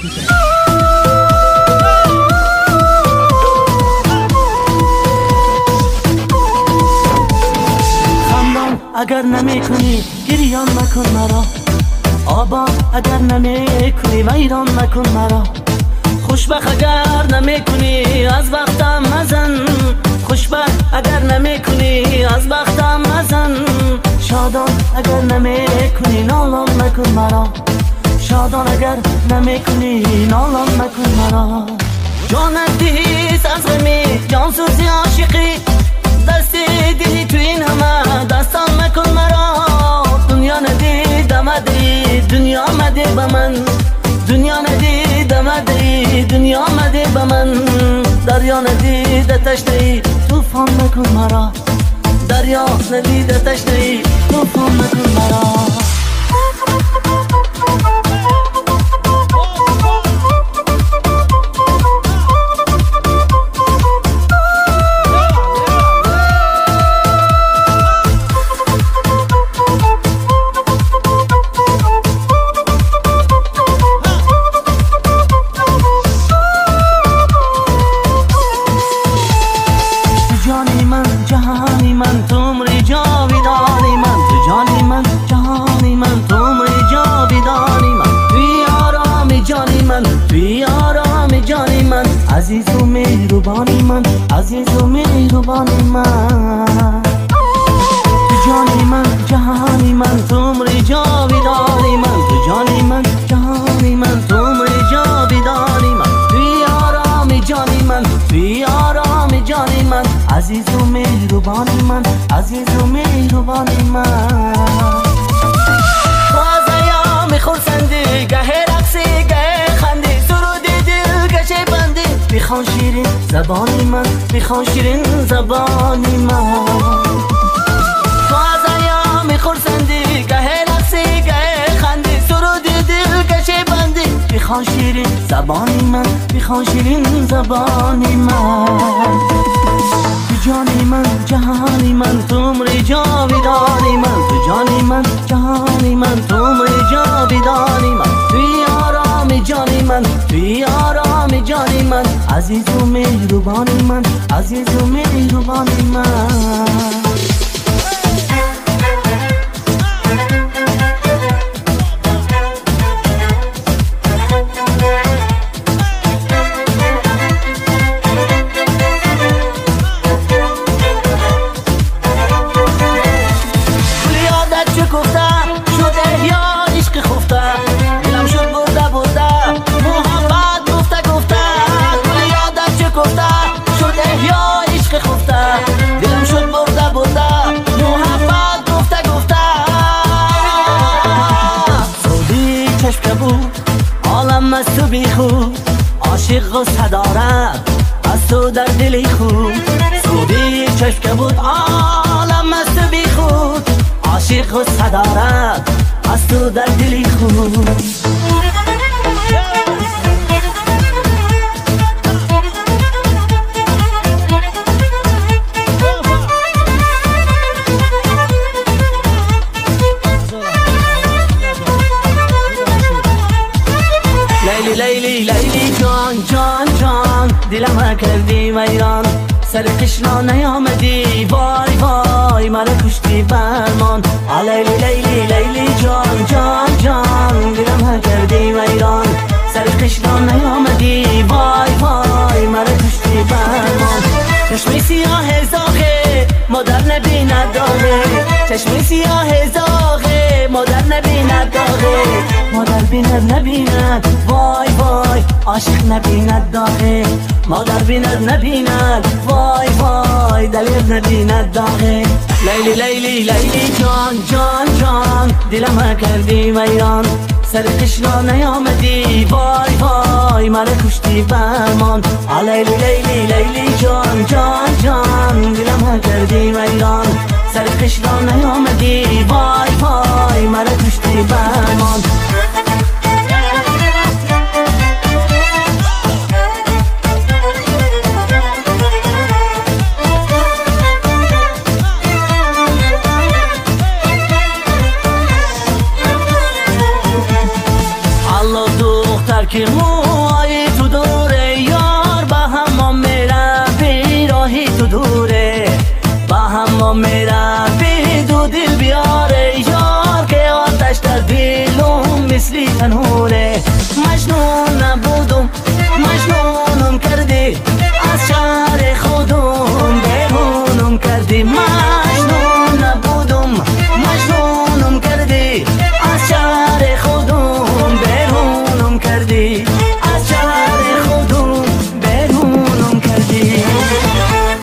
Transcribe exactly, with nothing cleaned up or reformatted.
خندان اگر نمی کنی گریان مکن مرا، آباد اگر نمی کنی ویران مکن مرا، خوشبخت اگر نمی کنی از وقتم مزن، خوشبخت اگر نمی کنی از وقتم مزن، شادان اگر نمی کنی نالان مکن مرا، شادان اگر نمی کنی نالان مکن مرا. جانت دیست از غمی جان سوزی عاشقی، دستی دیدی تو این همه دستان مکن مرا، دنیا ندید آمدی دنیا آمده به من، دنیا ندید آمدی دنیا آمده به من، دریا ندید تشنه‌ای طوفان مکن مرا، دریا ندید تشنه‌ای طوفان مکن مرا. جهانی من تو عمری جاویدانی من، تو جانی من جهانی من تو عمری جاویدانی من، توی آرام جانی من توی آرام جانی من، عزیز و مهربانی من عزیز و مهربانی من، تو جانی من جهانی من تو عمری جاویدانی من، تو جانی من جهانی من تو عمری جاویدانی من، توی آرام جانی من توی آرام جانی من، عزیز و مهربانی من عزیز و مهربانی من. باز ایام خورسندی گه رقصی گه خندی، سرودی دل گشه بندی، بخوان شیرین زبانی من بخوان شیرین زبانی من. باز ایام خورسندی گه رقصی گه خندی، سرودی دل گشه بندی، بخوان شیرین زبانی من بخوان شیرین زبانی من. جانی من جهانی من تو عمری جاویدانی من، تو جانی من جهانی من تو عمری جاویدانی من، توی آرام جانی من توی آرام جانی من، عزیز و مهربانی من عزیز و مهربانی من. دلم شد برده برده محبت گفته گفته، سودی چشم که بود عالم از تو بی خود، عاشق و صدارت از تو در دلی خود، سودی چشم که بود عالم از تو بی خود، عاشق و صدارت از تو در دلی خود. لیلی لیلی جان جان جان دلم کردی ویران، سر قشنا نیامدی وای وای مرا کشتی برمان. لیلی لیلی لیلی جان جان جان دلم کردی ویران، سر قشنا نیامدی وای وای مرا کشتی برمان. چشمی سیاه زاغه مادر نبیند داغه، چشمی سیاه زاغه مادر نبیند داغه، مادر بیند نبیند وای وای عاشق نبیند داغه، مادر بیند نبیند وای وای دلیر نبیند داغه. لیلی لیلی لیلی جان جان جان دلم کردی ویران، سر قشنا نیامدی وای وای مرا کشتی برمان. لیلی لیلی لیلی جان جان جان دلم کردی ویران، سر قشنا نیامدی وای وای مرا کشتی برمان. Allah دختر که تنوره